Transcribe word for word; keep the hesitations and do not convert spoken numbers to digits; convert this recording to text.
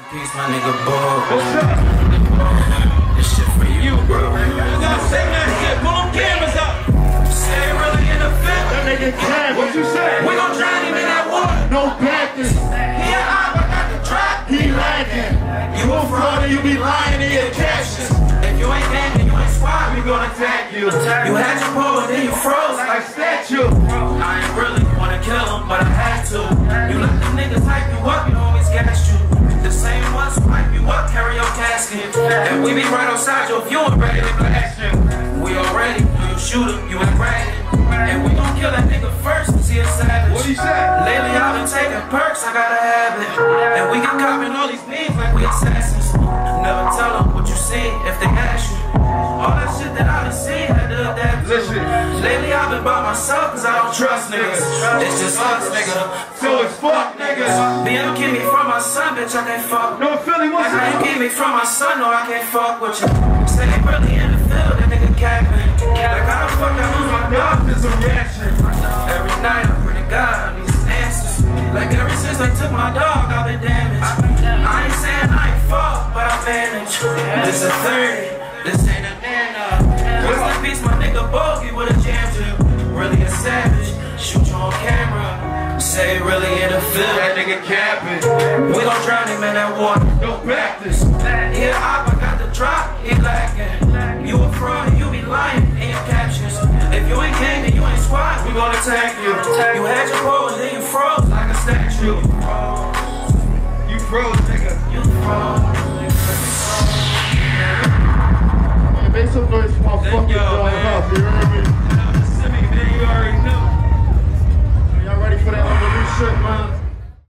Peace, my nigga, ball. What's up? This shit for you, bro. You gotta say that shit. Pull them cameras up. Say really in the fit. That nigga capping. What you say? We gon' drown him in that water. No Baptist. He a op, I got the drop. He lagging. You a fraud and you be lying in your captions. If you ain't gang and you ain't squad, we gon' attack you. You had your pole and then you froze like statue. I ain't really wanna kill him, but I had to. You let the niggas hype you up, you always gas you. The same ones who hype you up, carry your casket. And we be right outside your view and ready to blast you. We already knew you shoot him, you ain't ready. And we gon' kill that nigga first cause he a savage. What he say? Lately I've been taking perks, I got a habit. And we get copping all these names like we assassins. Never tell them what you see if they ask you. All that shit that I done seen, I did that too. Listen. Lately I've been by myself cause I don't trust niggas. It's just us, nigga. So it's fuck, niggas. B M keep me from my son, bitch, I can't fuck. No Philly, what's Like how you up? keep me from my son, no, I can't fuck with you. Say they really in the field, that nigga capping. Like how the fuck I lose my dog, there's a reaction. Every night I pray to God, I need some answers. Like ever since they took my dog, I've been damaged. I ain't saying I ain't fuck, but I manage. This a thirty, this ain't a nana. Rest in peace, my nigga Bogey with a jam to. Really a savage, shoot you on camera. Say really in the field, That nigga capping. we gon' drown him in that water. No Baptist. Here I got the drop, he lacking. You a fraud, you be lying in your captions. If you ain't gang and you ain't squad, we gon' attack you. You had your pole and then you froze.